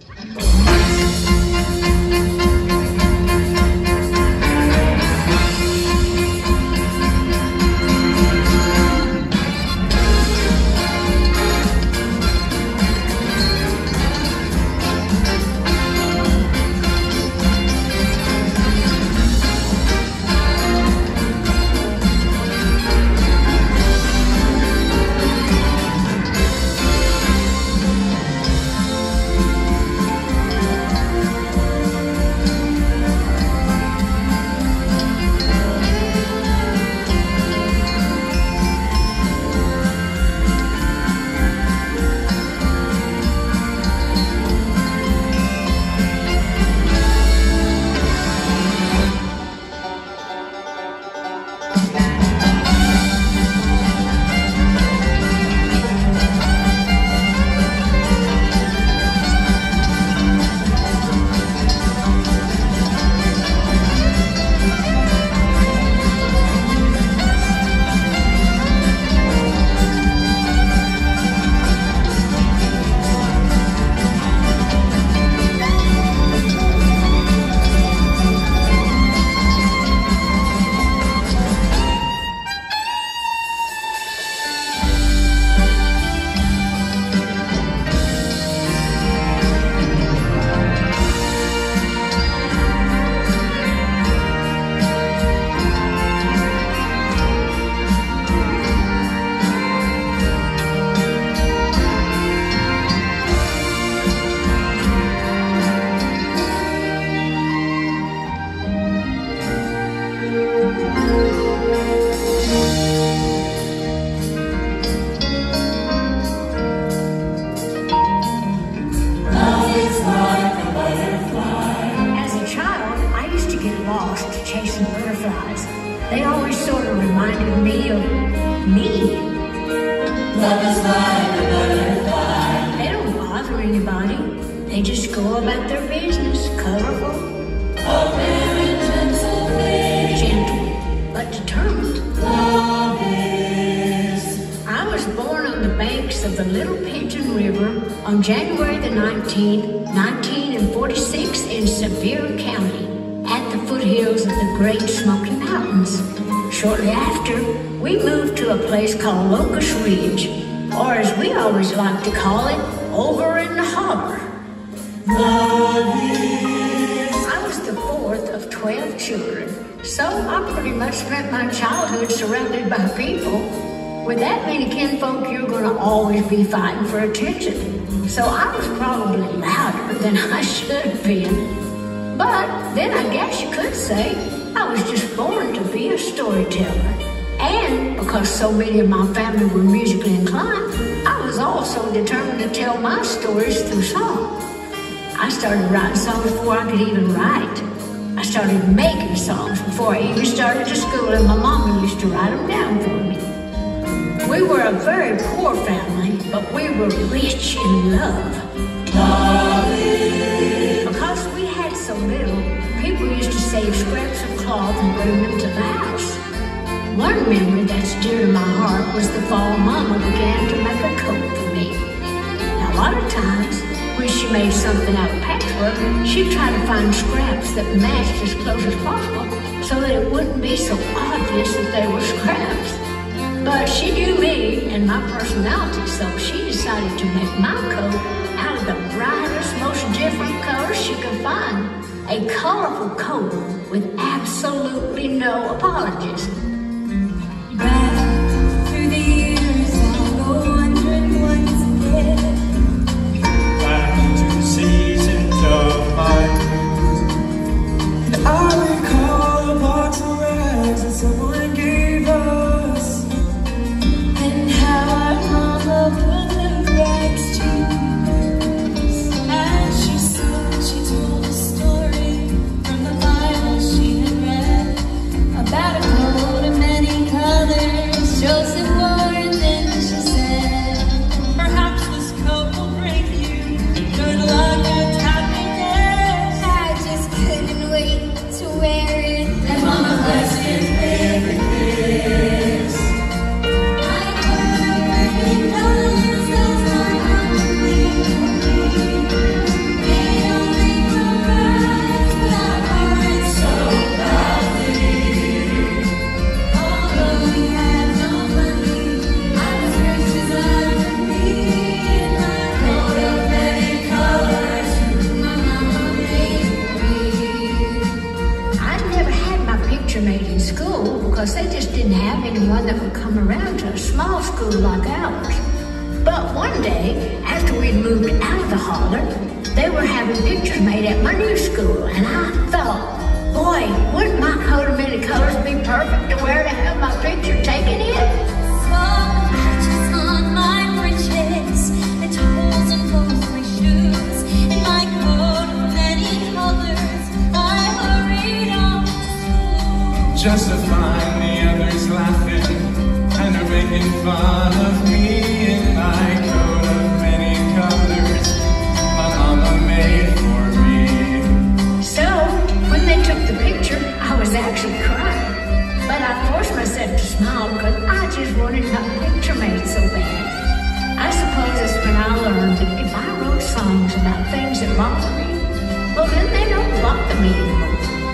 They always sort of reminded me of me. Love is like a butterfly. They don't bother anybody. They just go about their business, colorful. A very gentle thing. Gentle, but determined. Love is. I was born on the banks of the Little Pigeon River on January the 19th, 1946 in Sevier County, at the foothills of the Great Smoky Mountains. Shortly after, we moved to a place called Locust Ridge, or as we always like to call it, Over in the Holler. I was the fourth of 12 children, so I pretty much spent my childhood surrounded by people. With that many kinfolk, you're going to always be fighting for attention. So I was probably louder than I should have been. But then I guess you could say I was just born to be a storyteller. And because so many of my family were musically inclined, I was also determined to tell my stories through song. I started writing songs before I could even write. I started making songs before I even started to school, and my mama used to write them down for me. We were a very poor family, but we were rich in love. Because we had so little, people used to save scraps of cloth and bring them to the house. One memory that's dear to my heart was the fall Mama began to make a coat for me. Now, a lot of times, when she made something out of patchwork, she'd try to find scraps that matched as close as possible so that it wouldn't be so obvious that they were scraps. But she knew me and my personality, so she decided to make my coat out of the brightest, most different colors she could find. A colorful coat with absolutely no apologies. Back through the years, I'll go wondering once again. Back to the seasons of my youth. And I recall a box of rags that someone gave us. And how our mama put them rags to use. As she spoke, she told a story from the Bible she had read about a golden that would come around to a small school like ours. But one day, after we'd moved out of the holler, they were having pictures made at my new school, and I thought, boy, wouldn't my coat of many colors be perfect to wear to have my picture taken in? Small patches on my breeches, and holes in both my shoes. In my coat of many colors, I hurried off to school. Just to find the others laughing, and they're making fun of me in my coat of many colors my mama made for me. So, when they took the picture, I was actually crying. But I forced myself to smile because I just wanted my picture made so bad. I suppose that's when I learned that if I wrote songs about things that bother me, well then they don't bother me anymore.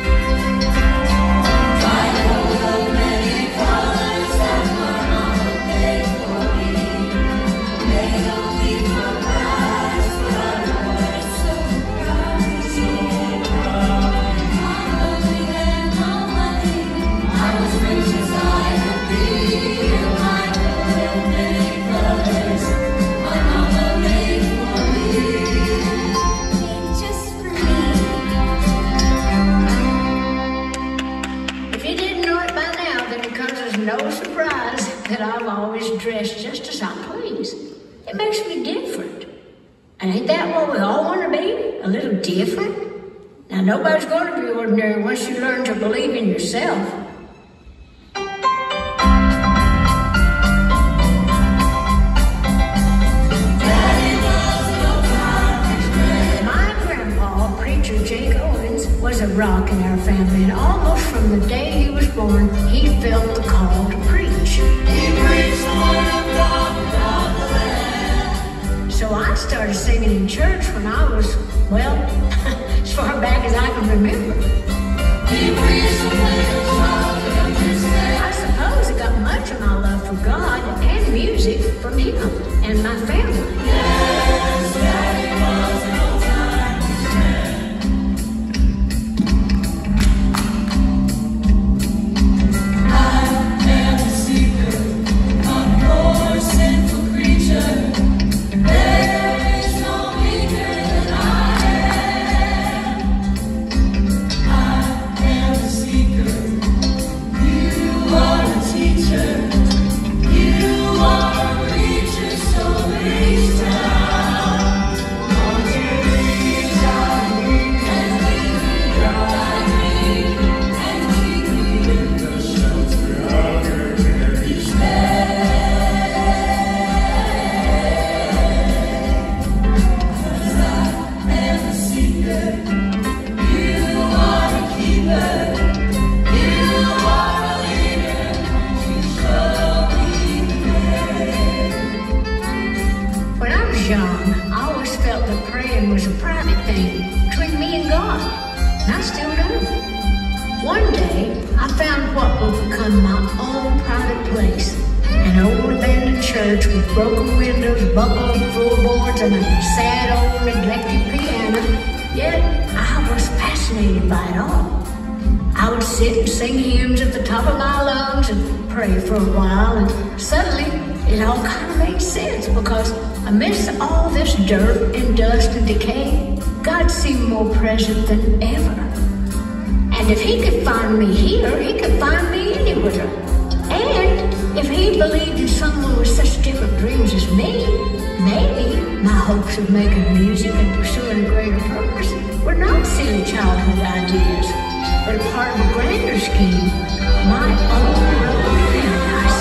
No surprise that I've always dressed just as I please. It makes me different. And ain't that what we all want to be? A little different? Now nobody's going to be ordinary once you learn to believe in yourself. My grandpa, Preacher Jake Owens, was a rock in our family, and almost from the day he was born, he felt the call to preach. He preached the word of God without the land. So I started singing in church when I was, well, as far back as I can remember. He preached the way of God to understand. I suppose I got much of my love for God and music from him and my family. Yes, Daddy was no time to stand. I am the seeker of your sinful creature. There is no weaker than I am. I am the seeker. You are the teacher. You are a preacher, so reach down. Won't you reach out and lead me, guide me, and keep me in the shelter of your very stay. 'Cause I am the seeker. You are the keeper. You are a leader. You show me the way. When I was young, I always felt that praying was a private thing between me and God, and I still do. One day, I found what would become my own private place, an old abandoned church with broken windows, buckled floorboards, and a sad old neglected piano. Yet, I was fascinated by it all. I would sit and sing hymns at the top of my lungs and pray for a while, and suddenly it all kind of made sense because amidst all this dirt and dust and decay, God seemed more present than ever. And if he could find me here, he could find me anywhere. And if he believed in someone with such different dreams as me, maybe my hopes of making music and pursuing a greater purpose were not silly childhood ideas, but a part of a grander scheme, my own road to paradise.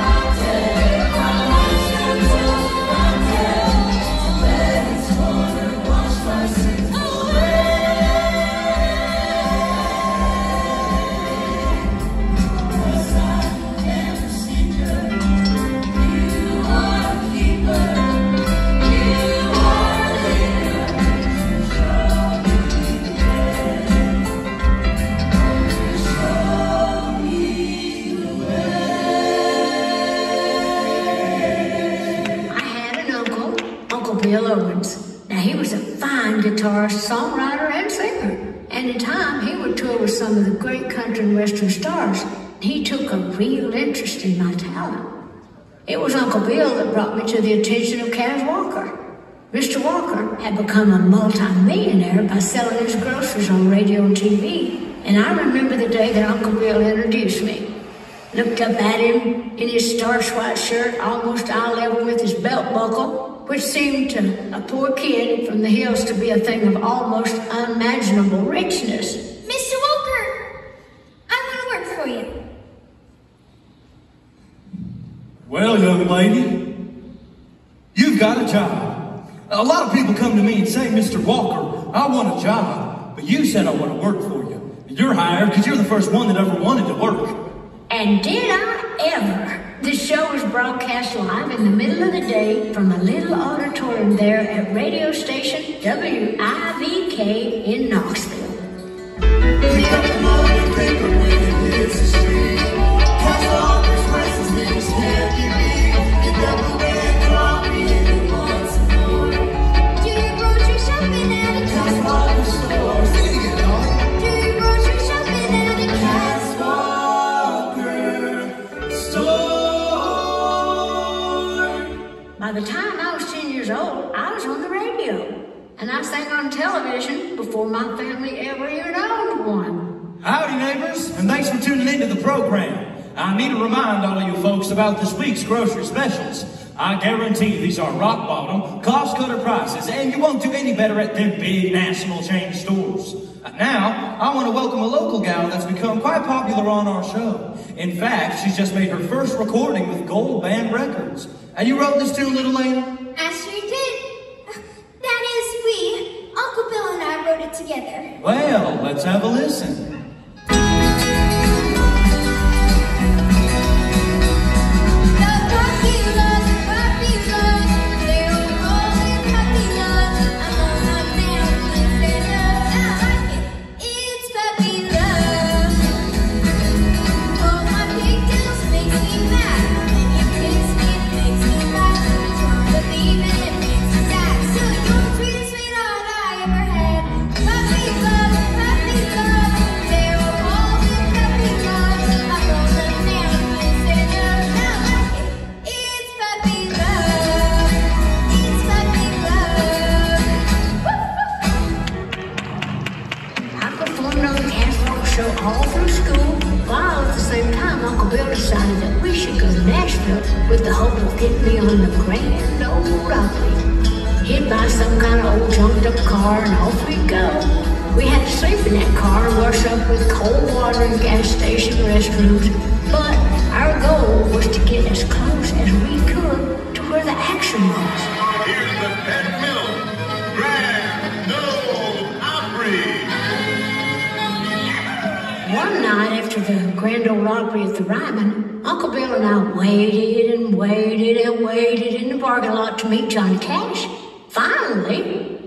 Bill Owens. Now, he was a fine guitarist, songwriter, and singer. And in time, he would tour with some of the great country and western stars. He took a real interest in my talent. It was Uncle Bill that brought me to the attention of Cass Walker. Mr. Walker had become a multi-millionaire by selling his groceries on radio and TV, and I remember the day that Uncle Bill introduced me. Looked up at him in his starched white shirt, almost eye level with his belt buckle, which seemed to a poor kid from the hills to be a thing of almost unimaginable richness. Mr. Walker, I want to work for you. Well, young lady, you've got a job. A lot of people come to me and say, Mr. Walker, I want a job, but you said I want to work for you. You're hired because you're the first one that ever wanted to work. And did I ever? The show was broadcast live in the middle of the day from a little auditorium there at radio station WIVK in Knoxville. Pick up the morning paper when it hits the street. Catch all these prices, things can't be beat. Get double red coffee and you want some more. Do your grocery shopping at a Catch Walker store. Sing it, dog. Do your grocery shopping at a Catch Walker store. By the time I was 10 years old, I was on the radio. And I sang on television before my family ever even owned one. Howdy, neighbors, and thanks for tuning into the program. I need to remind all of you folks about this week's grocery specials. I guarantee these are rock bottom, cost cutter prices, and you won't do any better at them big national chain stores. Now, I want to welcome a local gal that's become quite popular on our show. In fact, she's just made her first recording with Gold Band Records. And you wrote this tune, little lady? I sure did. That is, Uncle Bill and I wrote it together. Well, let's have a listen. all through school, while at the same time Uncle Bill decided that we should go to Nashville with the hope of getting me on the Grand Ole Opry. He'd buy some kind of old junked up car and off we'd go. We had to sleep in that car and wash up with cold water in gas station restrooms, but our goal was to get as close as we could to where the action was. Here's the Penn Mill Grand Ole Opry. One night after the Grand Ole Opry at the Ryman, Uncle Bill and I waited and waited and waited in the parking lot to meet Johnny Cash. Finally,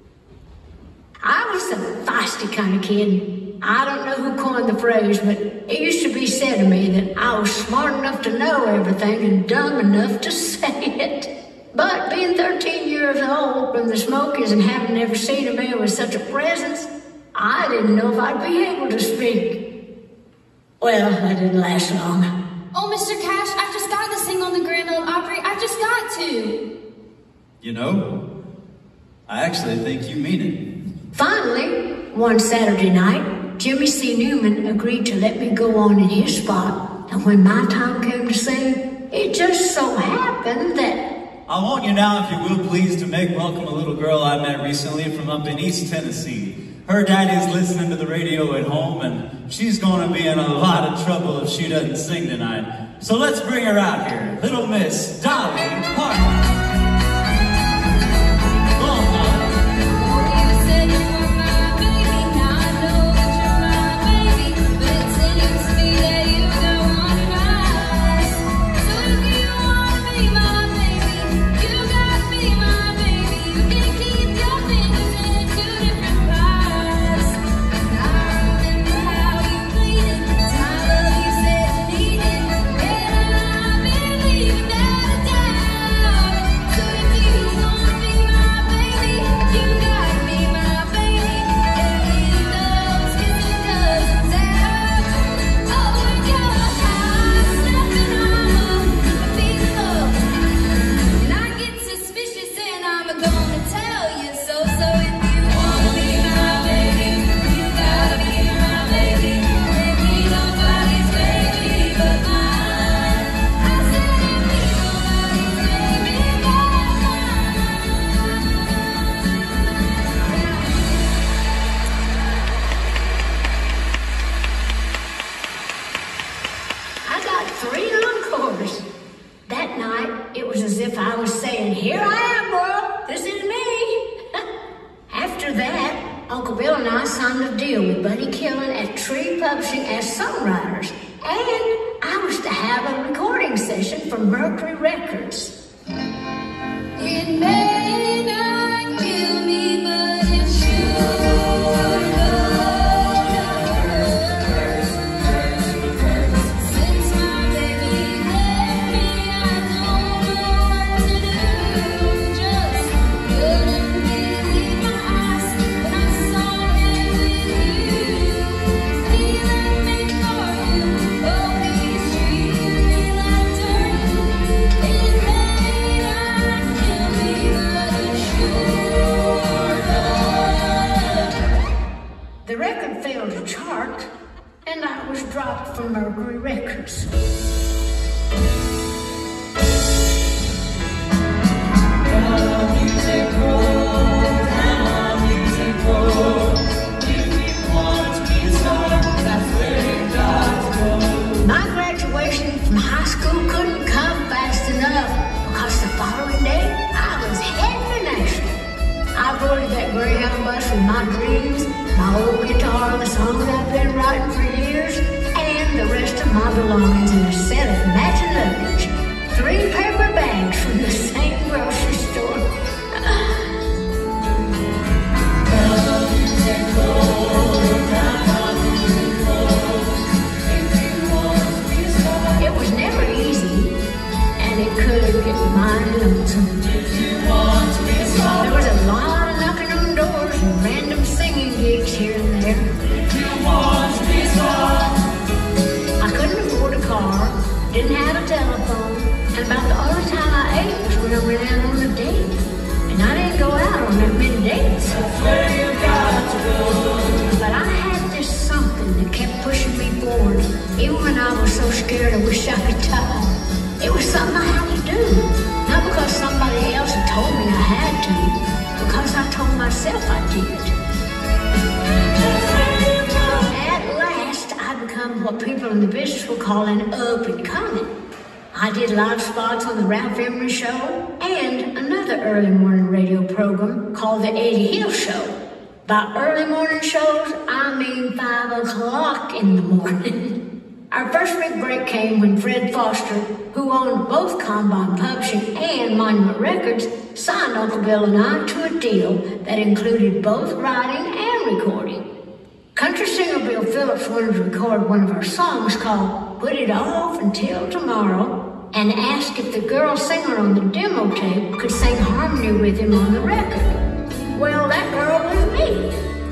I was a feisty kind of kid. I don't know who coined the phrase, but it used to be said to me that I was smart enough to know everything and dumb enough to say it. But being 13 years old from the Smokies and having never seen a man with such a presence, I didn't know if I'd be able to speak. Well, that didn't last long. Oh, Mr. Cash, I just got to sing on the Grand Ole Opry. I just got to. You know, I actually think you mean it. Finally, one Saturday night, Jimmy C. Newman agreed to let me go on in his spot. And when my time came to sing, it just so happened that... I want you now, if you will, please, to make welcome a little girl I met recently from up in East Tennessee. Her daddy's listening to the radio at home, and she's going to be in a lot of trouble if she doesn't sing tonight. So let's bring her out here, little Miss Dolly Parton. after that, Uncle Bill and I signed a deal with Buddy Killen at Tree Publishing as songwriters, and I was to have a recording session for Mercury Records. It may not kill me, but it sure hurts. Since my baby left me, I don't know what to do. Just couldn't believe my eyes when I saw him with you. He left me for you. Oh, he's treating me like dirt. It may not kill me, but it sure does. The record failed to chart, and I was dropped from Mercury Records. My graduation from high school couldn't come fast enough because the following day I was heading to Nashville. I boarded that Greyhound bus with my dreams, my old guitar, the songs I've been writing for years, and the rest of my belongings in a set of matching luggage. 3 paper bags from the same grocery store. It was never easy, and it could get mighty lonesome. There was a lot of knocking on doors and random singing gigs here and there. I couldn't afford a car, didn't have a telephone, and about the only time I ate was when I went out on a date. And I didn't go out on that many dates. But I had this something that kept pushing me forward, even when I was so scared I wish I could die. It was something I had to do, not because somebody else had told me I had to, because I told myself I did. At last, I become what people in the business will call an up and coming. I did live spots on the Ralph Emery Show and another early morning radio program called The Eddie Hill Show. By early morning shows, I mean 5 o'clock in the morning. Our first big break came when Fred Foster, who owned both Combine Publishing and Monument Records, signed Uncle Bill and I to a deal that included both writing and recording. Country singer Bill Phillips wanted to record one of our songs called Put It Off Until Tomorrow, and asked if the girl singer on the demo tape could sing harmony with him on the record. Well, that girl was me.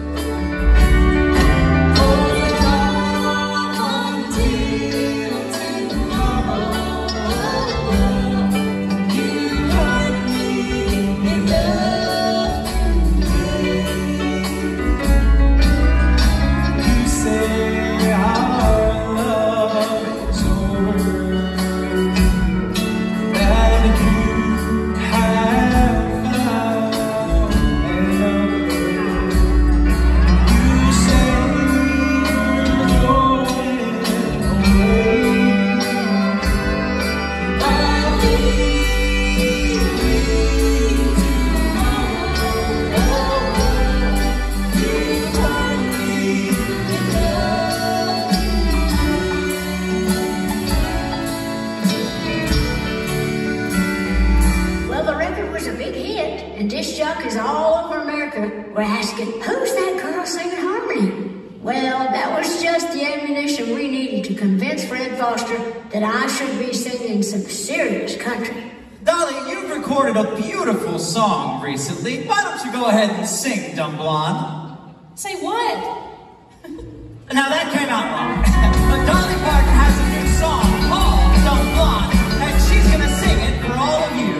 Were asking, who's that girl singing harmony? Well, that was just the ammunition we needed to convince Fred Foster that I should be singing some serious country. Dolly, you've recorded a beautiful song recently. Why don't you go ahead and sing, Dumb Blonde? Say what? Now that came out wrong. But Dolly Parton has a new song called Dumb Blonde, and she's gonna sing it for all of you.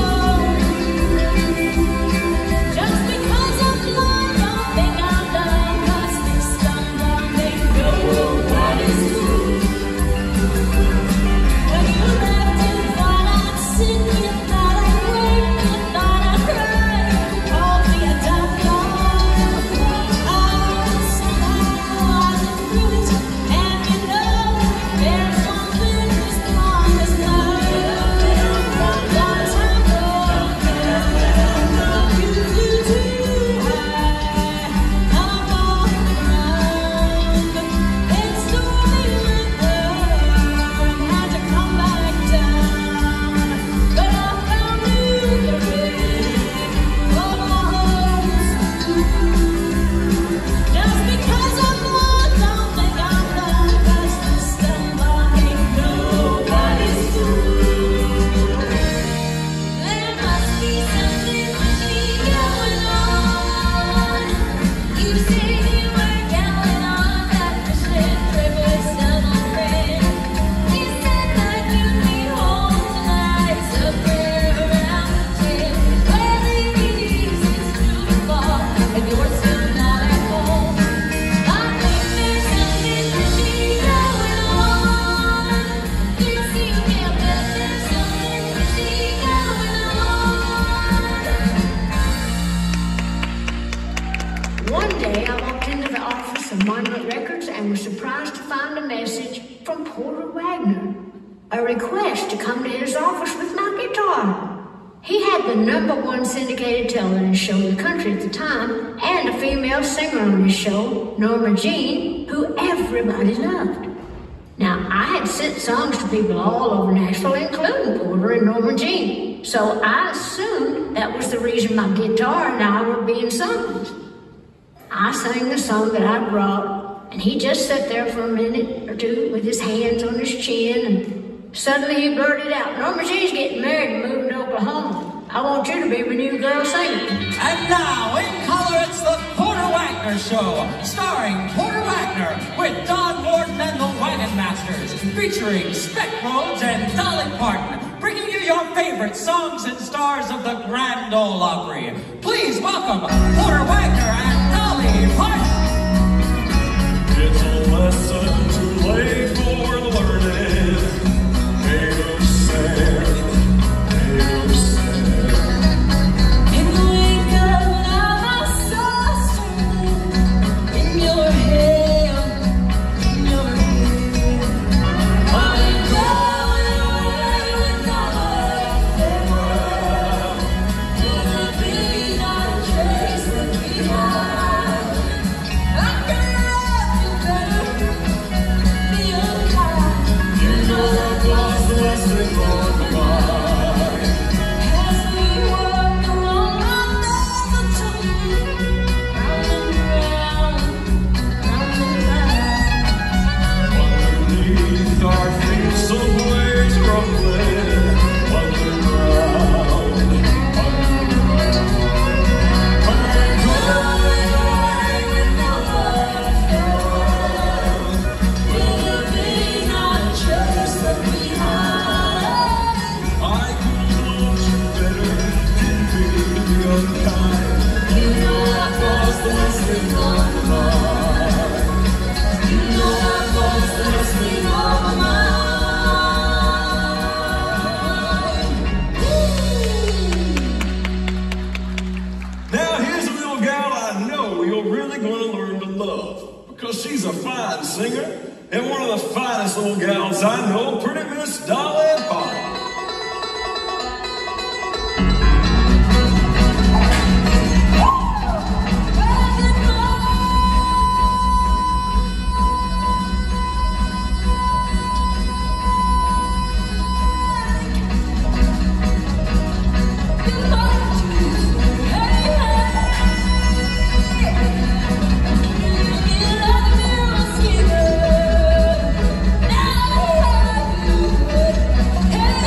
Just because I'm blind, don't think I'm dumb. find a message from Porter Wagner, a request to come to his office with my guitar. He had the #1 syndicated television show in the country at the time, and a female singer on his show, Norma Jean, who everybody loved. Now, I had sent songs to people all over Nashville, including Porter and Norma Jean, so I assumed that was the reason my guitar and I were being sung. I sang the song that I brought, and he just sat there for a minute or two with his hands on his chin, and suddenly he blurted out, "Norma Jean's getting married and moving to Oklahoma. I want you to be my new girl singer." And now, in color, it's the Porter Wagner Show, starring Porter Wagner with Don Morton and the Wagon Masters, featuring Speck Rhodes and Dolly Parton, bringing you your favorite songs and stars of the Grand Ole Opry. Please welcome Porter Wagner and Dolly Parton. It's a lesson too late for learning. Hey, sad. In the wake of love, I saw a star in your hair, in your hair. I'm going away without farewell. Will it be not a trace that we have? I can love you better, be unkind. You know I've lost the lesson on the mind. As we walk along, I never took round and round, round and round. Underneath our feet, some waves rumbling. Underground, underground. I'm going away with no farewell. Will it be not a trace that we have? I could love you better, didn't be unkind. You know I've lost the lesson on my mind. You know I've lost the lesson on my mind. Now here's a little gal I know you're really gonna learn to love, because she's a fine singer and one of the finest little gals I know, pretty Miss Dolly Parton. Hey,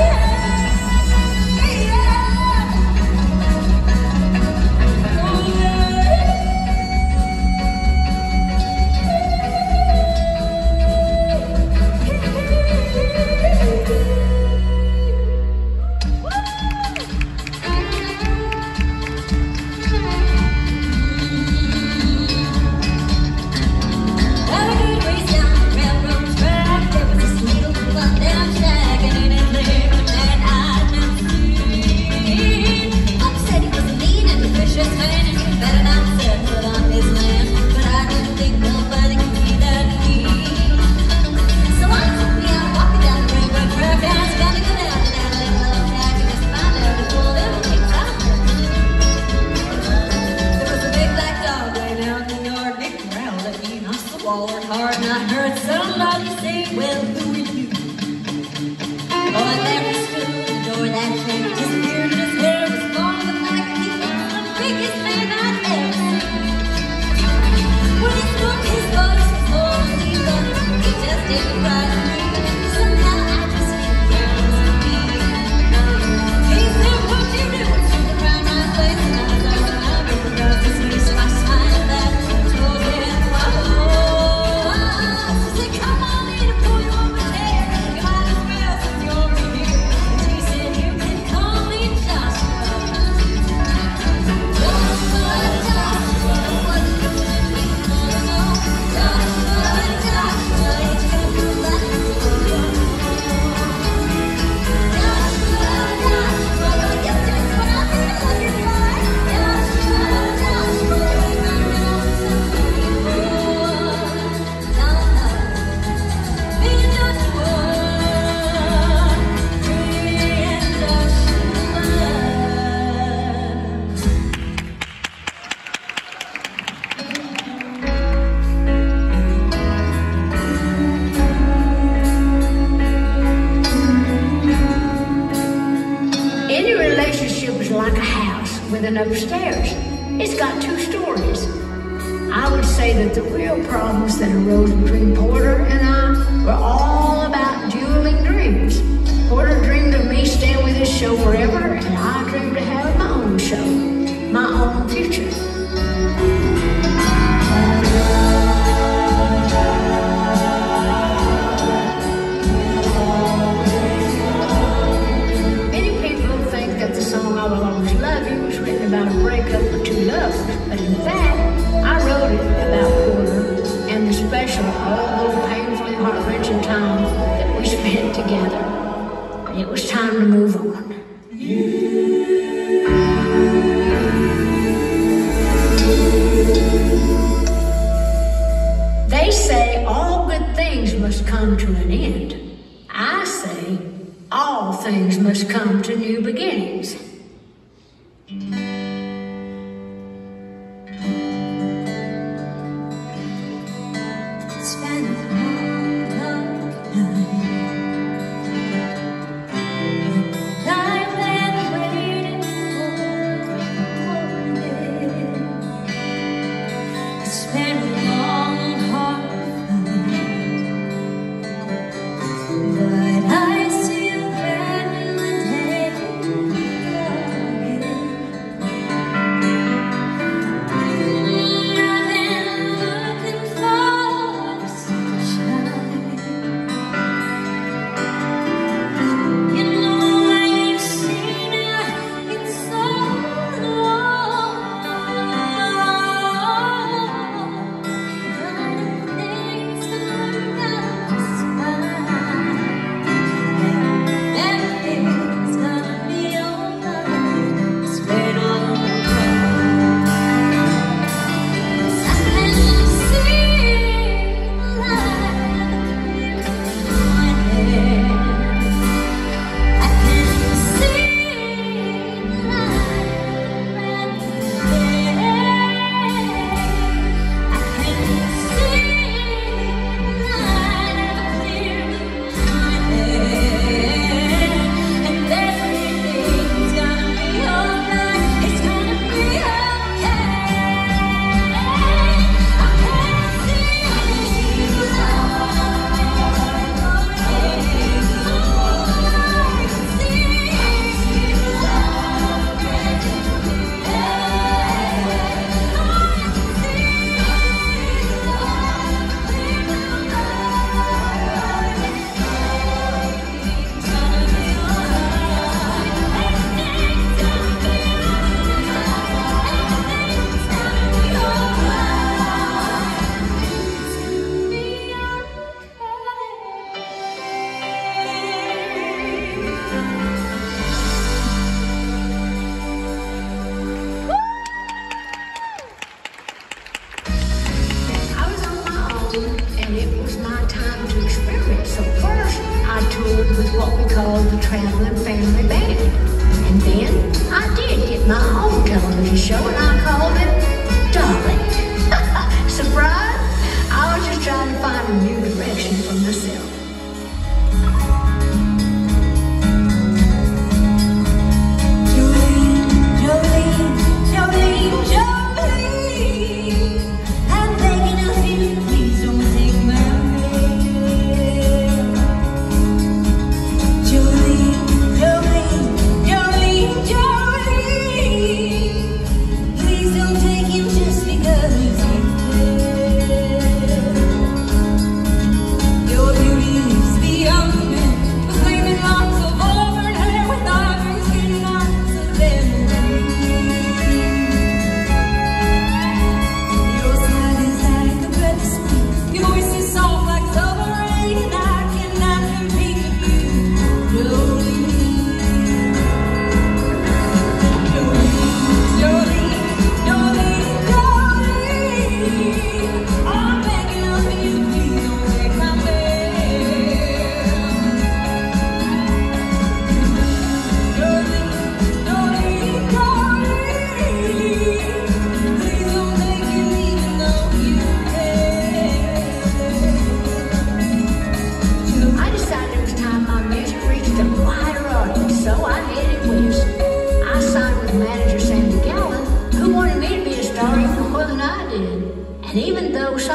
relationship is like a house with an upstairs. It's got 2 stories. I would say that the real problems that arose between Porter and I were all about dueling dreams. Porter dreamed of me staying with his show forever, and I dreamed of having my own show, my own future. Many people think that the song I Will Always Love You was written about a breakup of 2 lovers, but in fact, I wrote it about Porter and the special, all those painfully heart-wrenching times that we spent together. But it was time to move on. They say all good things must come to an end. I say all things must come to new beginnings. It's been a long, dark night. I've been waiting for it. It's been a long, hard fight, but I see a brand new day again.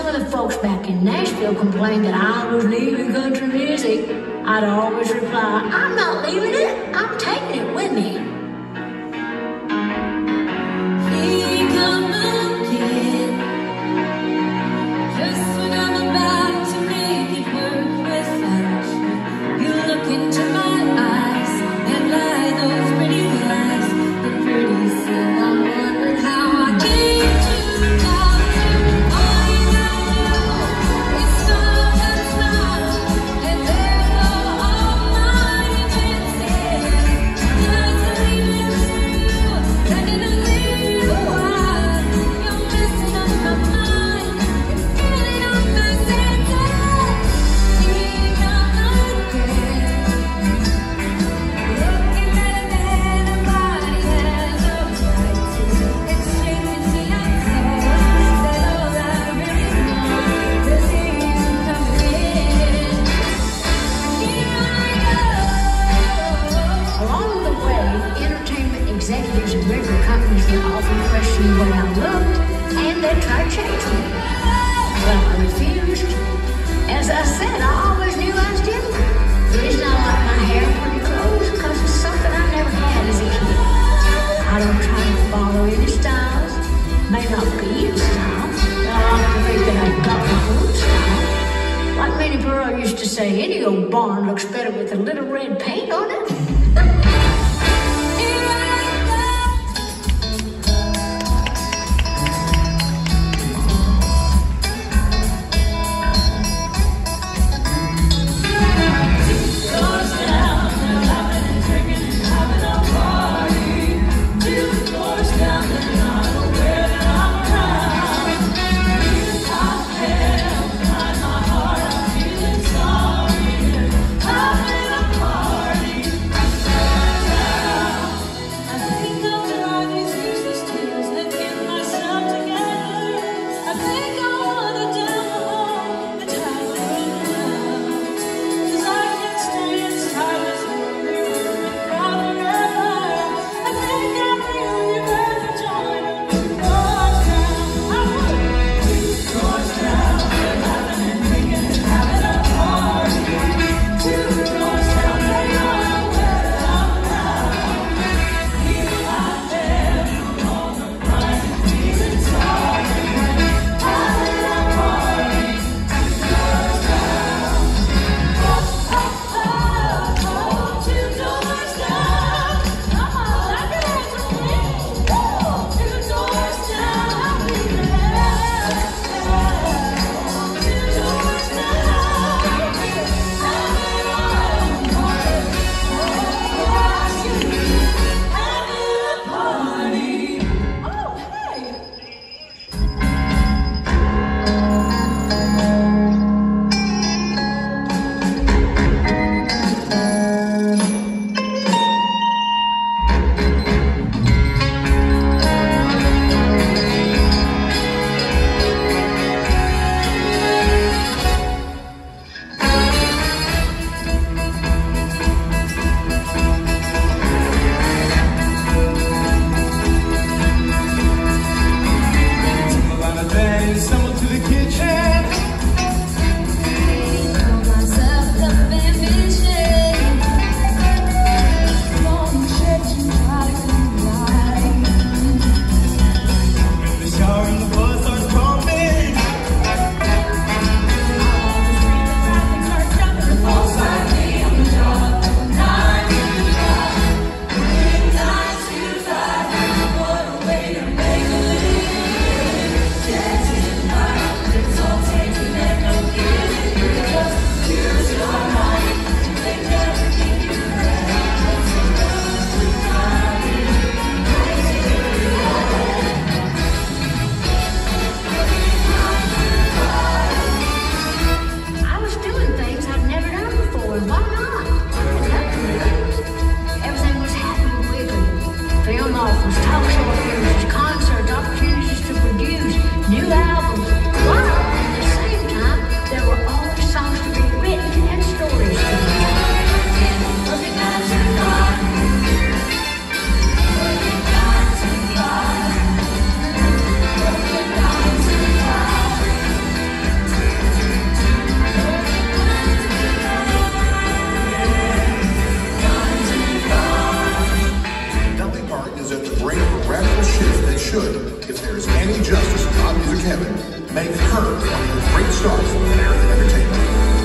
some of the folks back in Nashville complained that I was leaving country music, I'd always reply, I'm not leaving it, I'm taking it with me. Here come again, just when I'm about to make it work without you. You look into my eyes and lie those pretty lies, and pretty soon I'm wondering how I came to doubt you. All you know is love and love, and there go all my defenses. Did I leave it to you? I didn't leave you out. You're messing up my mind. It's filling up my senses. Here come again. Looking at a man nobody has a right to. It's shaking me up so that all I really know is he's coming in. Here I go. Along the way, entertainment executives and record companies would often question the way I looked, and they'd try to change me. But I refused. As I said, I always knew I was different. The reason I like my hair and pretty clothes is because it's something I never had as a kid. I don't try to follow any styles. May not be in style, but I like to think that I've got my own style. Like Minnie Pearl used to say, any old barn looks better with a little red paint on it. Here I should, if there is any justice in pop music heaven, make her one of the great stars of American entertainment.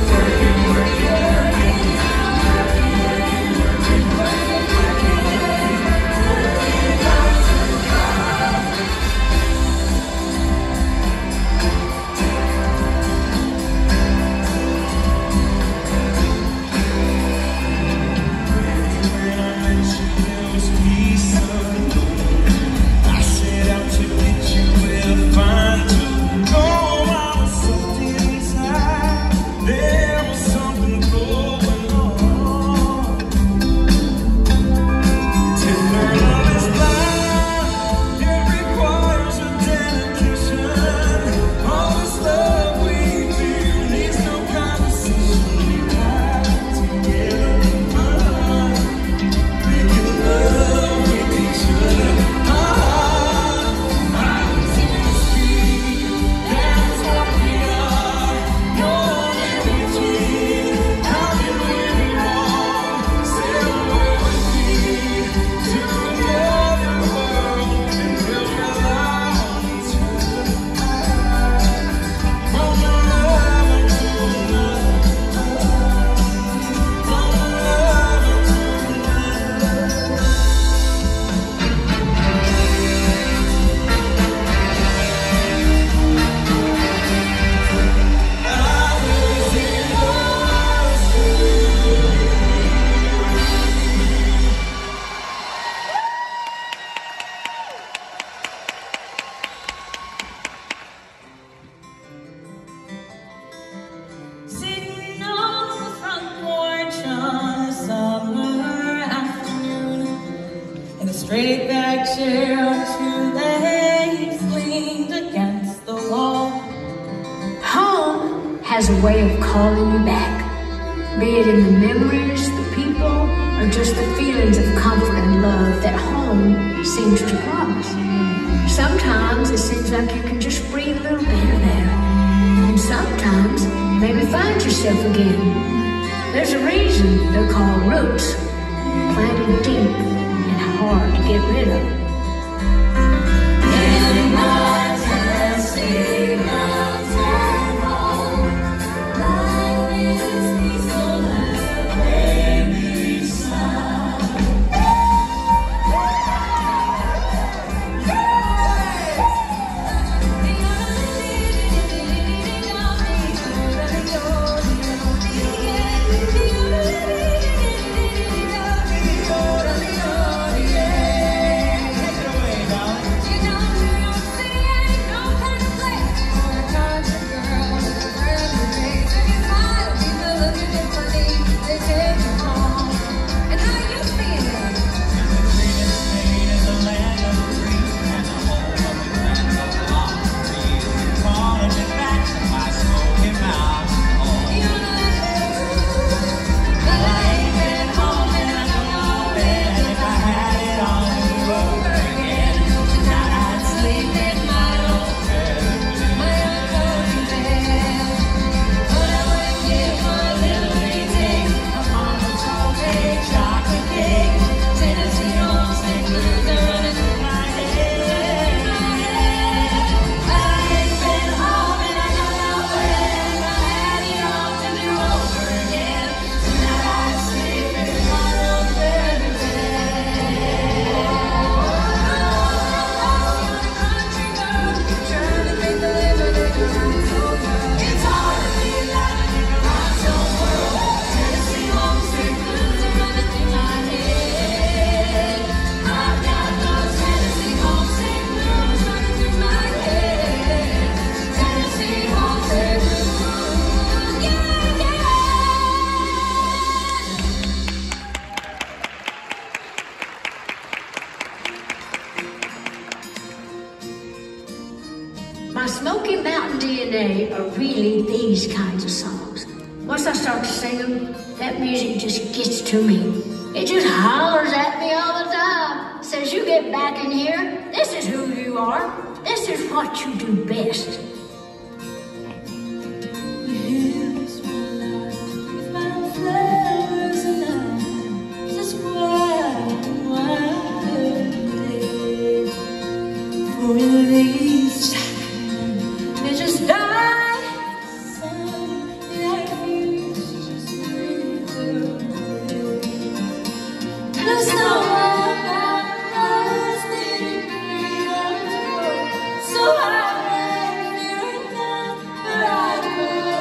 Straight back chair, two legs leaned against the wall. Home has a way of calling you back, be it in the memories, the people, or just the feelings of comfort and love that home seems to promise. Sometimes it seems like you can just breathe a little better there, and sometimes maybe find yourself again. There's a reason they're called roots, planted deep and hard to get rid of. In my Tennessee mountain home, life is peaceful as a baby sound. My Smoky Mountain DNA are really these kinds of songs. Once I start to sing them, that music just gets to me. It just hollers at me all the time. Says, you get back in here, this is who you are. This is what you do best. released, they just die. Their fears just wither away. There's no one that knows me, so I let fear enough, but I know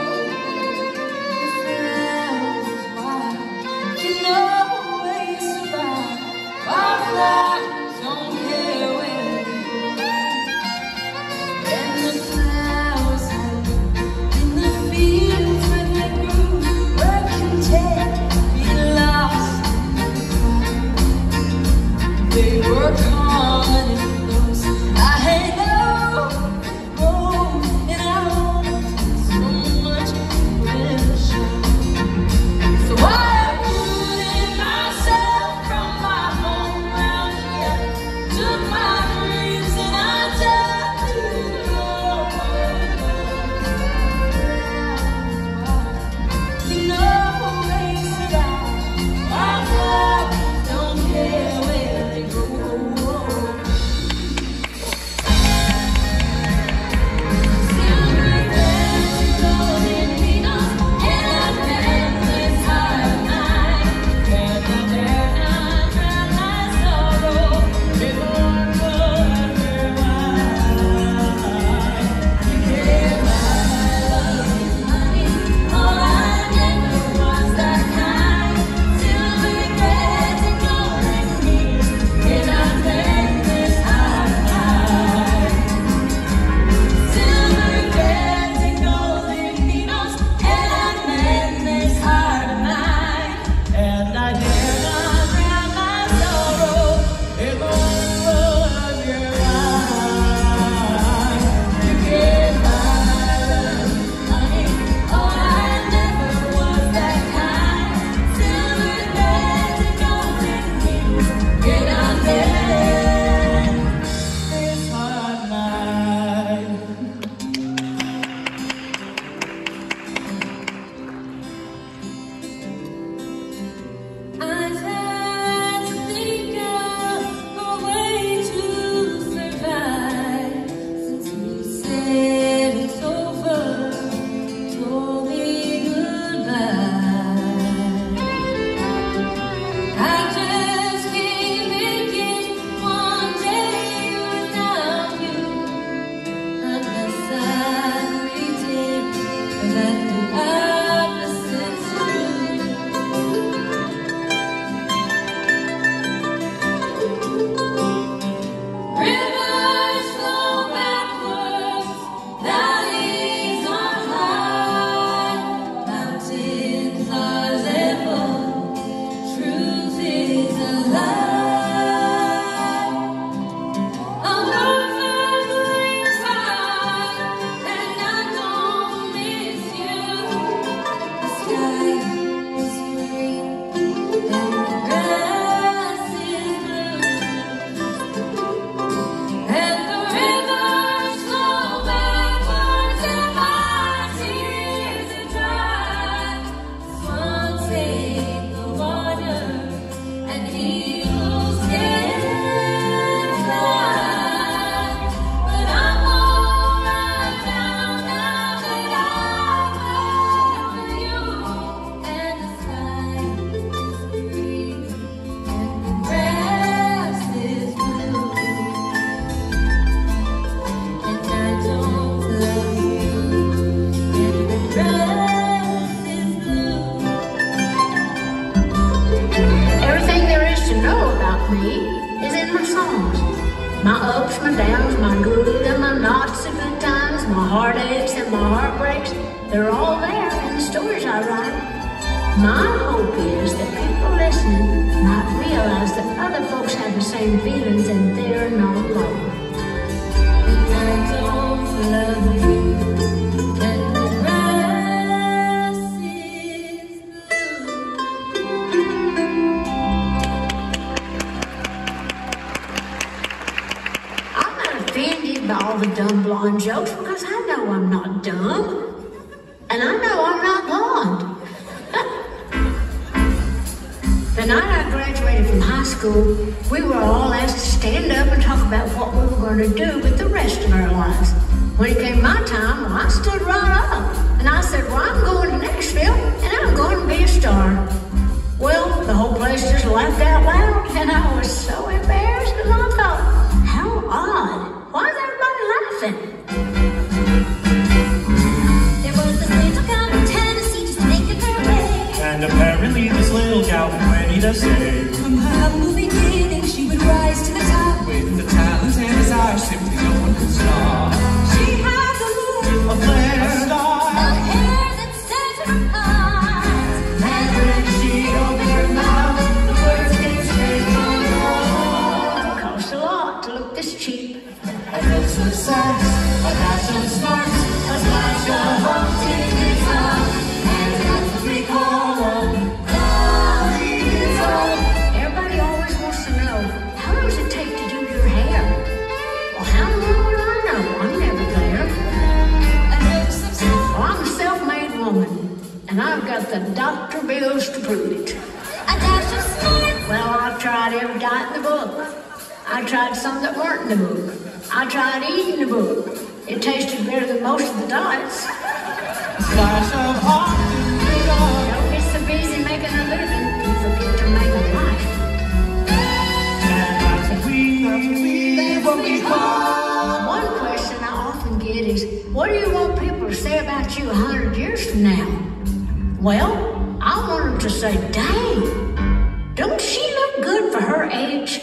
if flowers can always survive. Our flowers don't care where they go, and the flowers hide in the fields where they grew. Where content be lost in the crowd. They were common in close. I hate and I want so much pressure. So I uprooted myself from my home round here, took my dreams and I turned to the Lord. You know ways that our flowers don't care where they go. My ups, my downs, my good and my not so good times, my heartaches and my heartbreaks, they're all there in the stories I write. My hope is that people listening might realize that other folks have the same feelings and they're not alone. And I don't love you, and the grass is I'm not offended by all the dumb blonde jokes because I know I'm not dumb. And I know I'm not blonde. The night I graduated from high school, we were all asked to stand up and talk about what we were going going to do with the rest of our lives. When it came my time, well, I stood right up. And I said, well, I'm going to Nashville, and I'm going to be a star. Well, the whole place just laughed out loud, and I was so embarrassed, and I thought, how odd. Why is everybody laughing? There was this little girl in Tennessee just making her way. And apparently this little gal was ready to say, From her humble beginning, she would rise to the top. With the talent and desire simply no one could stop. She had the look, a flare star. the hair that set her apart. And when she opened her mouth, the words came straight from her heart. It costs a lot to look this cheap. A dose of sex, a dash of smarts, a splash of haunting guitar, and that's what we call a Lolita. Everybody always wants to know, how long does it take to do your hair? Well, how long would I know? I'm never there. Well, I'm a self-made woman, and I've got the doctor bills to prove it. A dash of smarts. Well, I've tried every diet in the book. I tried some that weren't in the book. I tried eating the book. It tasted better than most of the diets. Flash of often Don't get so busy making a living, you forget to make a life. and that's what we call. One question I often get is, what do you want people to say about you 100 years from now? Well, I want them to say, dang, don't she look good for her age?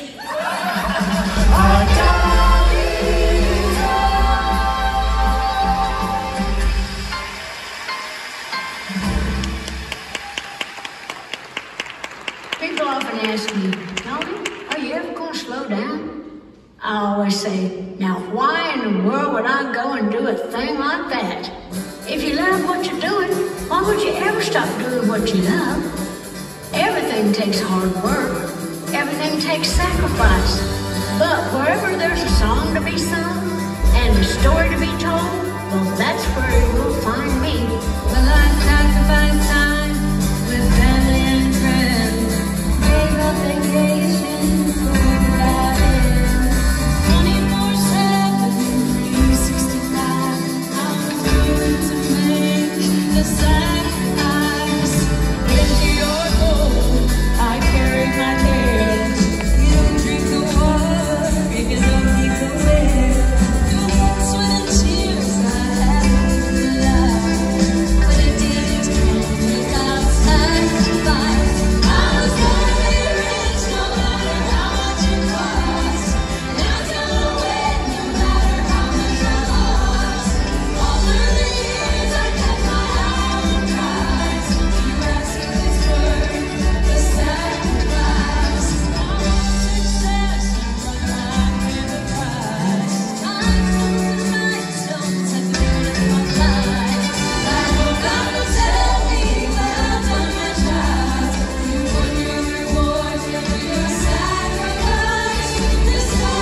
People often ask me, Tony, are you ever going to slow down? I always say, now why in the world would I go and do a thing like that? If you love what you're doing, why would you ever stop doing what you love? Everything takes hard work. Everything takes sacrifice. But wherever there's a song to be sung and a story to be told, well, that's where you'll find me. Well, I tried to find time with family and friends. Gave up vacations for that end. 24/7, 365. I'm willing to make the sacrifice. Into your goal, I carry my cares. You don't drink the water if you don't need the wind. You won't sweat the tears I have to lie. But it didn't come without sacrifice. I was gonna be rich no matter how much it cost. And I was gonna win no matter how much I lost. All through the years I kept my eye on the prize. You asked if it's worth the sacrifice. I'm success, but I'm with the prize. Time comes and nights don't take me with my life. I know God will tell me that I've done my job. You won your reward for your sacrifice. The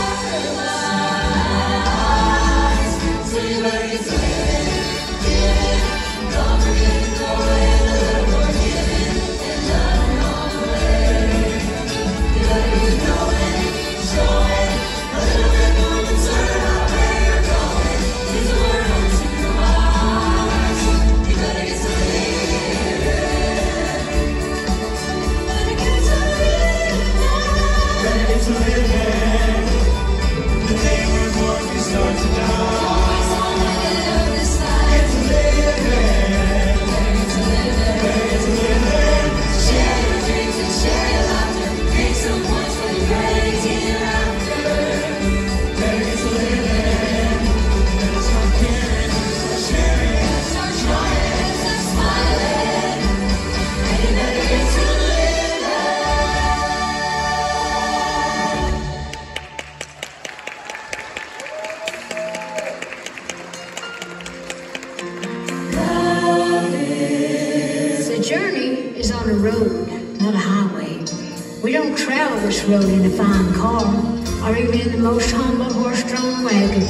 sacrifice. So you better get to living, giving, don't forget to go in a little more giving, and learn on the way. You better get going, showing a little bit more concern about where you're going. Use the word on to your heart. You better get to living. Better get to living now. Better get to living. The day we're born, we start to die. Always on the other side. Get to living. Better get to living. Better get to living. Share your dreams and share your laughter. Make some points for the crazy laughter. Better get to living. Better start caring. Start sharing. Start trying, start smiling. And you better get to living. The journey is on a road, not a highway. We don't travel this road in a fine car, or even in the most humble horse-drawn wagon.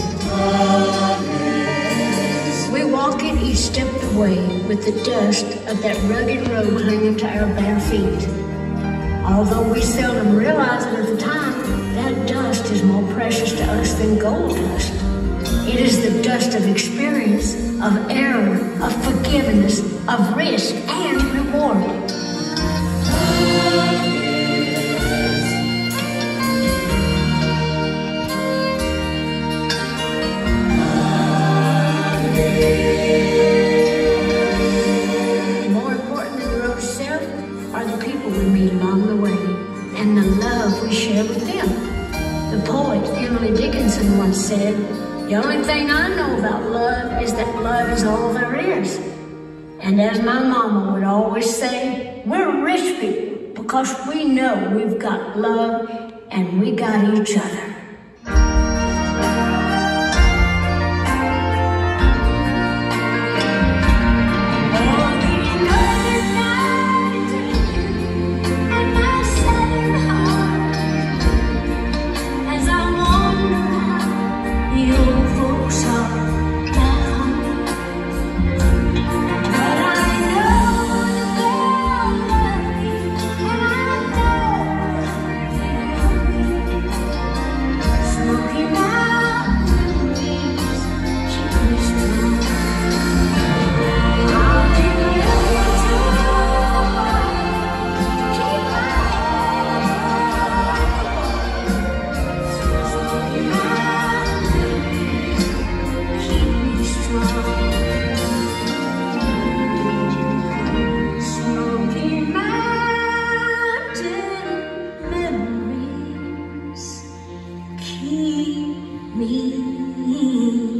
We walk it each step of the way with the dust of that rugged road clinging to our bare feet. Although we seldom realize it at the time, that that dust is more precious to us than gold dust. It is the dust of experience, of error, of forgiveness, of risk and reward. More important than the road itself are the people we meet along the way and the love we share with them. The poet Emily Dickinson once said, "The only thing I know about love is that love is all there is." And as my mama would always say, we're rich people because we know we've got love and we got each other. Keep me